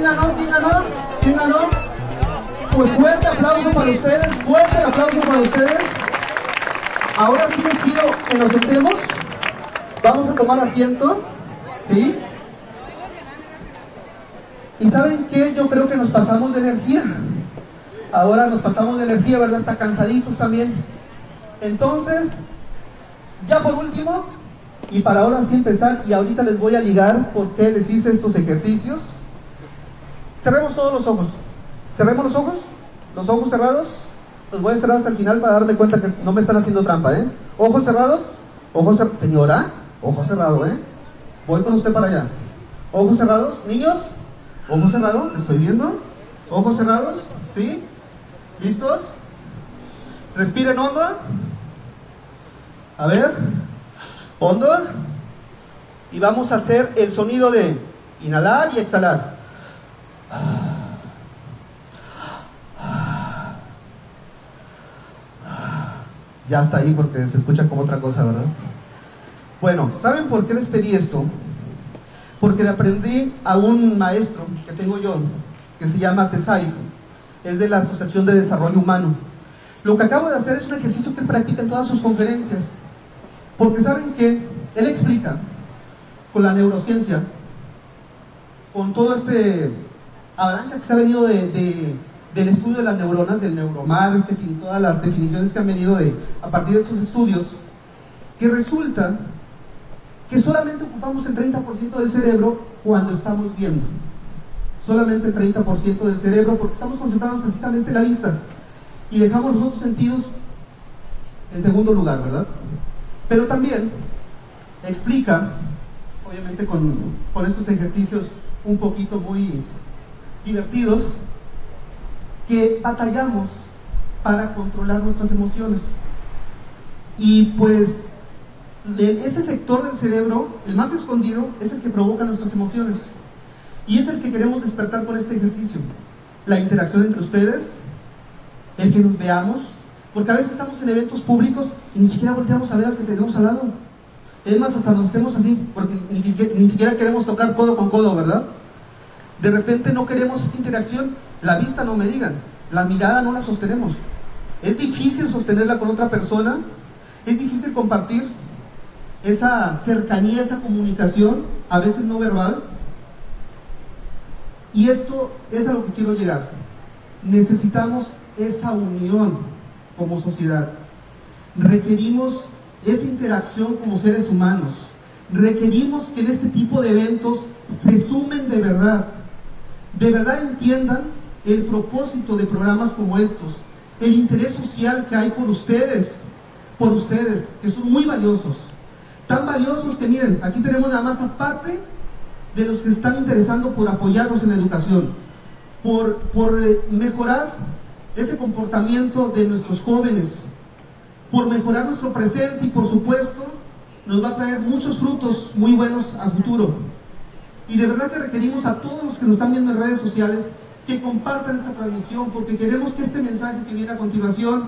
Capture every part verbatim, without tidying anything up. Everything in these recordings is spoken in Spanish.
ganó? ¿Quién ganó? ¿Quién ganó? Pues fuerte aplauso para ustedes, fuerte el aplauso para ustedes. Ahora sí les pido que nos sentemos. Vamos a tomar asiento, ¿sí? ¿Y saben qué? Yo creo que nos pasamos de energía. Ahora nos pasamos de energía, ¿verdad? Está cansaditos también. Entonces, ya por último, y para ahora sí empezar, y ahorita les voy a ligar por qué les hice estos ejercicios. Cerremos todos los ojos. Cerremos los ojos, los ojos cerrados. Los voy a cerrar hasta el final para darme cuenta que no me están haciendo trampa, ¿eh? Ojos cerrados, ojos cerrados. Señora, ojo cerrado, ¿eh? Voy con usted para allá. Ojos cerrados, niños. Ojo cerrado, te estoy viendo. Ojos cerrados, ¿sí? ¿Listos? Respiren hondo. A ver, hondo. Y vamos a hacer el sonido de inhalar y exhalar. Ya está ahí porque se escucha como otra cosa, ¿verdad? Bueno, ¿saben por qué les pedí esto? Porque le aprendí a un maestro que tengo yo, que se llama Tesai, es de la Asociación de Desarrollo Humano. Lo que acabo de hacer es un ejercicio que él practica en todas sus conferencias, porque saben que él explica con la neurociencia, con todo este avalancha que se ha venido de, de, del estudio de las neuronas, del neuromarketing, todas las definiciones que han venido de, a partir de esos estudios, que resulta que solamente ocupamos el treinta por ciento del cerebro cuando estamos viendo. Solamente el treinta por ciento del cerebro, porque estamos concentrados precisamente en la vista y dejamos los otros sentidos en segundo lugar, ¿verdad? Pero también explica, obviamente con, con estos ejercicios un poquito muy divertidos, que batallamos para controlar nuestras emociones. Y pues ese sector del cerebro, el más escondido, es el que provoca nuestras emociones. Y es el que queremos despertar con este ejercicio. La interacción entre ustedes, el que nos veamos, porque a veces estamos en eventos públicos y ni siquiera volteamos a ver al que tenemos al lado. Es más, hasta nos hacemos así, porque ni, ni siquiera queremos tocar codo con codo, ¿verdad? De repente no queremos esa interacción, la vista no me digan, la mirada no la sostenemos. Es difícil sostenerla con otra persona, es difícil compartir esa cercanía, esa comunicación, a veces no verbal. Y esto es a lo que quiero llegar. Necesitamos esa unión como sociedad. Requerimos esa interacción como seres humanos. Requerimos que en este tipo de eventos se sumen de verdad. De verdad entiendan el propósito de programas como estos, el interés social que hay por ustedes, por ustedes, que son muy valiosos. Tan valiosos que miren, aquí tenemos nada más aparte de los que se están interesando por apoyarnos en la educación, por, por mejorar ese comportamiento de nuestros jóvenes, por mejorar nuestro presente y por supuesto nos va a traer muchos frutos muy buenos a futuro. Y de verdad que requerimos a todos los que nos están viendo en redes sociales que compartan esta transmisión, porque queremos que este mensaje que viene a continuación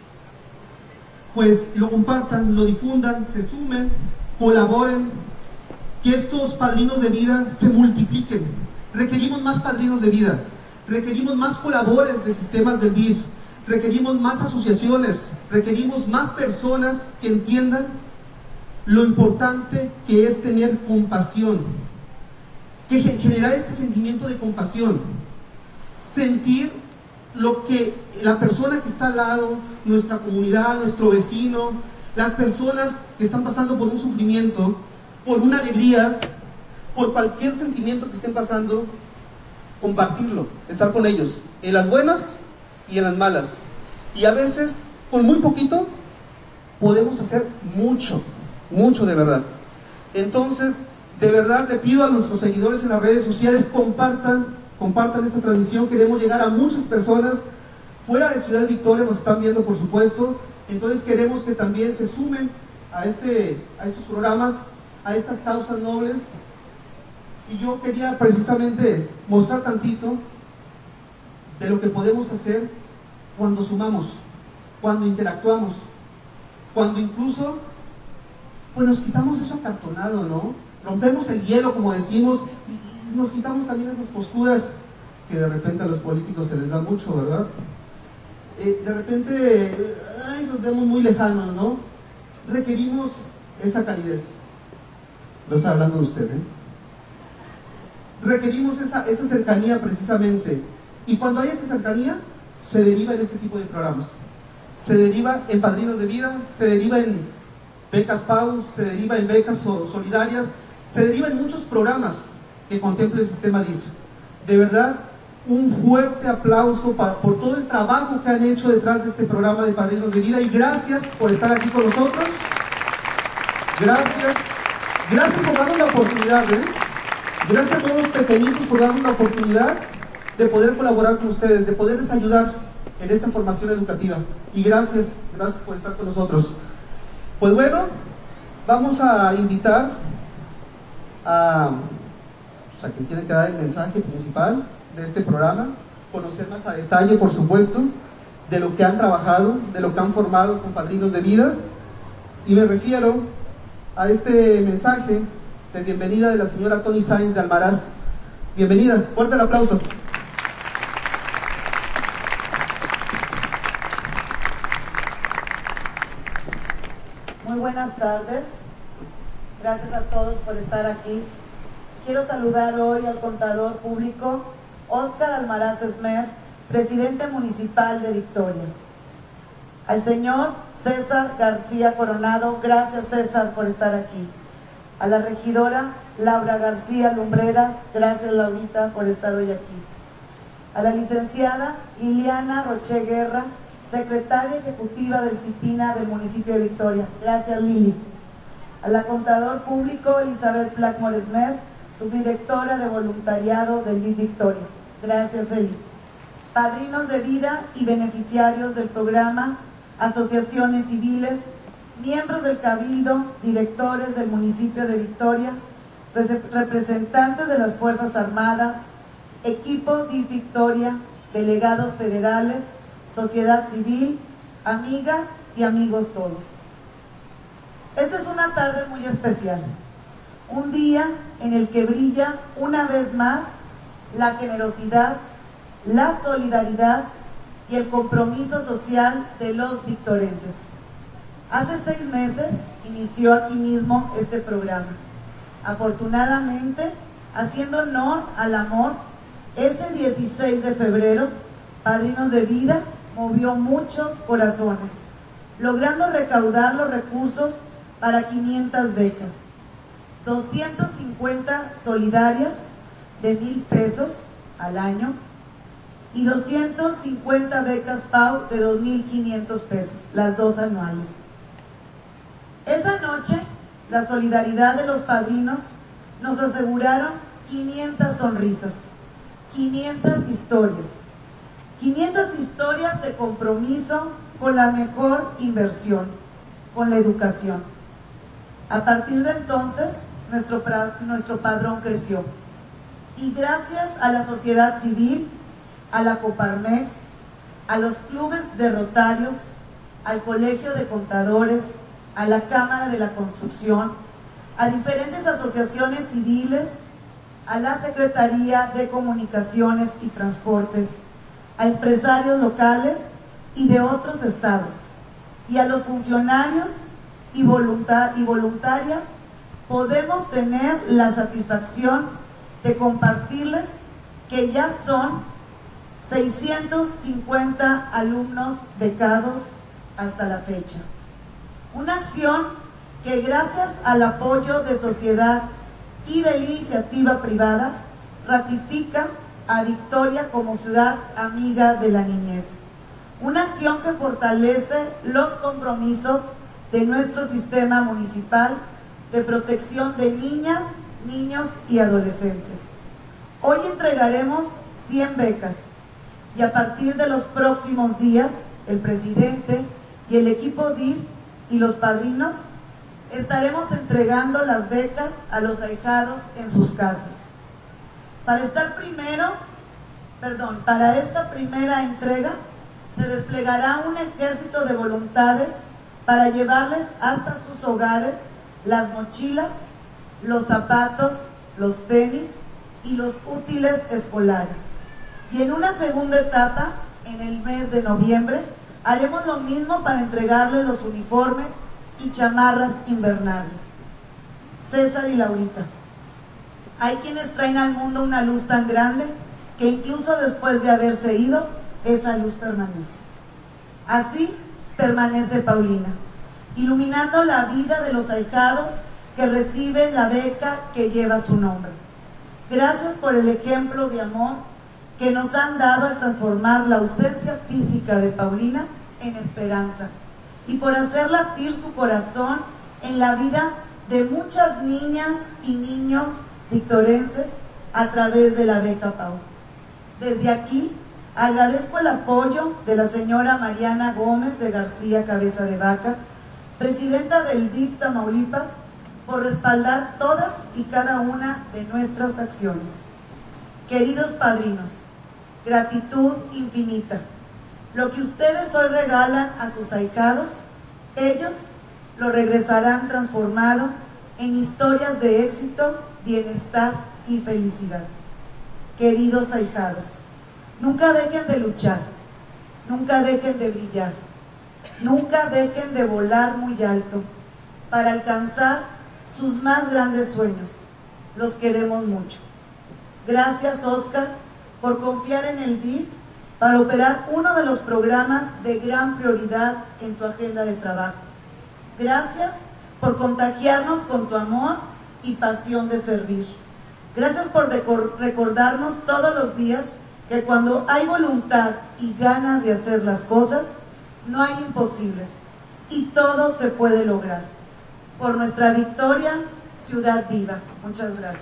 pues lo compartan, lo difundan, se sumen, colaboren, que estos padrinos de vida se multipliquen. Requerimos más padrinos de vida, requerimos más colaboradores de sistemas del D I F, requerimos más asociaciones, requerimos más personas que entiendan lo importante que es tener compasión, que generar este sentimiento de compasión, sentir lo que la persona que está al lado, nuestra comunidad, nuestro vecino, las personas que están pasando por un sufrimiento, por una alegría, por cualquier sentimiento que estén pasando, compartirlo, estar con ellos, en las buenas y en las malas. Y a veces, con muy poquito, podemos hacer mucho, mucho de verdad. Entonces, de verdad le pido a nuestros seguidores en las redes sociales, compartan, compartan esta transmisión. Queremos llegar a muchas personas, fuera de Ciudad Victoria nos están viendo por supuesto, entonces queremos que también se sumen a, este, a estos programas, a estas causas nobles. Y yo quería precisamente mostrar tantito de lo que podemos hacer cuando sumamos, cuando interactuamos, cuando incluso pues nos quitamos eso acartonado, ¿no? Rompemos el hielo, como decimos, y, nos quitamos también esas posturas que de repente a los políticos se les da mucho, ¿verdad? Eh, de repente, ay, nos vemos muy lejanos, ¿no? Requerimos esa calidez. No estoy hablando de usted, ¿eh? Requerimos esa, esa cercanía precisamente. Y cuando hay esa cercanía, se deriva en este tipo de programas. Se deriva en padrinos de vida, se deriva en becas P A U, se deriva en becas solidarias, se deriva en muchos programas que contempla el sistema D I F. De verdad, un fuerte aplauso para, por todo el trabajo que han hecho detrás de este programa de Padrinos de Vida, y gracias por estar aquí con nosotros. Gracias. Gracias por darnos la oportunidad, ¿eh? Gracias a todos los pequeñitos por darnos la oportunidad de poder colaborar con ustedes, de poderles ayudar en esta formación educativa. Y gracias, gracias por estar con nosotros. Pues bueno, vamos a invitar a, pues a quien tiene que dar el mensaje principal de este programa, conocer más a detalle, por supuesto, de lo que han trabajado, de lo que han formado con Padrinos de Vida. Y me refiero a este mensaje de bienvenida de la señora Tony Sáenz de Almaraz. Bienvenida, fuerte el aplauso. Muy buenas tardes, gracias a todos por estar aquí. Quiero saludar hoy al contador público Óscar Almaraz Esmer, presidente municipal de Victoria. Al señor César García Coronado, gracias César por estar aquí. A la regidora Laura García Lumbreras, gracias Laurita por estar hoy aquí. A la licenciada Liliana Roche Guerra, secretaria ejecutiva del CIPINA del municipio de Victoria, gracias Lili. A la contador público Elizabeth Blackmore Esmer, subdirectora de voluntariado del D I F Victoria, gracias Eli. Padrinos de vida y beneficiarios del programa, asociaciones civiles, miembros del Cabildo, directores del municipio de Victoria, representantes de las Fuerzas Armadas, equipo D I F Victoria, delegados federales, sociedad civil, amigas y amigos todos. Esta es una tarde muy especial, un día en el que brilla una vez más la generosidad, la solidaridad y el compromiso social de los victorenses. Hace seis meses inició aquí mismo este programa. Afortunadamente, haciendo honor al amor, ese dieciséis de febrero, Padrinos de Vida movió muchos corazones, logrando recaudar los recursos para quinientas becas, doscientas cincuenta solidarias de mil pesos al año y doscientas cincuenta becas P A U de dos mil quinientos pesos, las dos anuales. Esa noche, la solidaridad de los padrinos nos aseguraron quinientas sonrisas, quinientas historias, quinientas historias de compromiso con la mejor inversión, con la educación. A partir de entonces, nuestro, nuestro padrón creció. Y gracias a la sociedad civil, a la Coparmex, a los clubes de Rotarios, al Colegio de Contadores, a la Cámara de la Construcción, a diferentes asociaciones civiles, a la Secretaría de Comunicaciones y Transportes, a empresarios locales y de otros estados, y a los funcionarios y, voluntar y voluntarias, podemos tener la satisfacción de compartirles que ya son seiscientos cincuenta alumnos becados hasta la fecha. Una acción que, gracias al apoyo de sociedad y de la iniciativa privada, ratifica a Victoria como ciudad amiga de la niñez. Una acción que fortalece los compromisos de nuestro sistema municipal de protección de niñas, niños y adolescentes. Hoy entregaremos cien becas y a partir de los próximos días, el presidente y el equipo D I F y los padrinos estaremos entregando las becas a los ahijados en sus casas. Para estar primero, perdón, para esta primera entrega se desplegará un ejército de voluntades para llevarles hasta sus hogares las mochilas, los zapatos, los tenis y los útiles escolares. Y en una segunda etapa, en el mes de noviembre, haremos lo mismo para entregarles los uniformes y chamarras invernales. César y Laurita, hay quienes traen al mundo una luz tan grande que incluso después de haberse ido, esa luz permanece. Así permanece Paulina, iluminando la vida de los ahijados que reciben la beca que lleva su nombre. Gracias por el ejemplo de amor que nos han dado al transformar la ausencia física de Paulina en esperanza y por hacer latir su corazón en la vida de muchas niñas y niños victorenses a través de la beca Pau. Desde aquí agradezco el apoyo de la señora Mariana Gómez de García Cabeza de Vaca, presidenta del D I F Tamaulipas, por respaldar todas y cada una de nuestras acciones. Queridos padrinos, gratitud infinita. Lo que ustedes hoy regalan a sus ahijados, ellos lo regresarán transformado en historias de éxito, bienestar y felicidad. Queridos ahijados, nunca dejen de luchar, nunca dejen de brillar, nunca dejen de volar muy alto para alcanzar sus más grandes sueños. Los queremos mucho. Gracias, Oscar, por confiar en el D I F para operar uno de los programas de gran prioridad en tu agenda de trabajo. Gracias por contagiarnos con tu amor y pasión de servir. Gracias por recordarnos todos los días que cuando hay voluntad y ganas de hacer las cosas, no hay imposibles y todo se puede lograr. Por nuestra victoria, Ciudad Viva. Muchas gracias.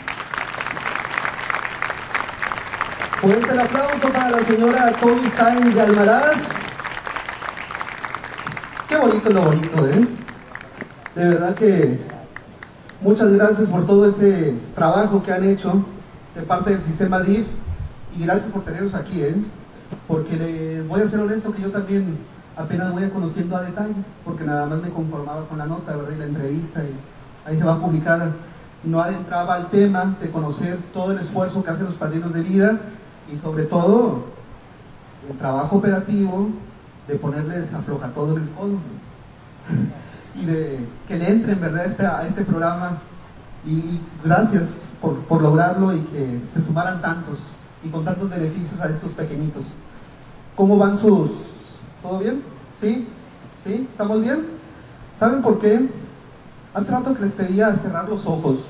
Fuerte el aplauso para la señora Tony Sáenz de Almaraz. Qué bonito lo bonito, ¿eh? De verdad que muchas gracias por todo ese trabajo que han hecho de parte del sistema D I F y gracias por tenerlos aquí, ¿eh? Porque les voy a ser honesto que yo también apenas voy conociendo a detalle, porque nada más me conformaba con la nota, ¿verdad? Y la entrevista, y ahí se va publicada. No adentraba al tema de conocer todo el esfuerzo que hacen los padrinos de vida y sobre todo el trabajo operativo de ponerles aflojatodo en el codo y de que le entren, ¿verdad?, a este, a este programa. Y gracias por, por lograrlo y que se sumaran tantos y con tantos beneficios a estos pequeñitos. ¿Cómo van sus...? ¿Todo bien? ¿Sí? ¿Sí? ¿Estamos bien? ¿Saben por qué? Hace rato que les pedía cerrar los ojos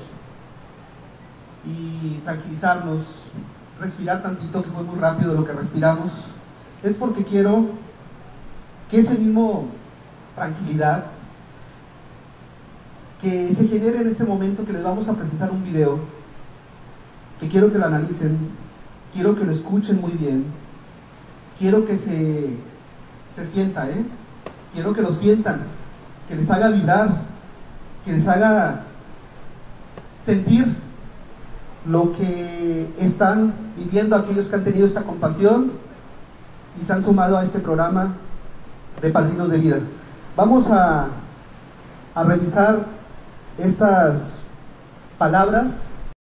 y tranquilizarnos, respirar tantito, que fue muy rápido lo que respiramos. Es porque quiero que ese mismo tranquilidad que se genere en este momento, que les vamos a presentar un video, que quiero que lo analicen, quiero que lo escuchen muy bien, quiero que se, se sienta, ¿eh? Quiero que lo sientan, que les haga vibrar, que les haga sentir lo que están viviendo aquellos que han tenido esta compasión y se han sumado a este programa de Padrinos de Vida. Vamos a, a revisar estas palabras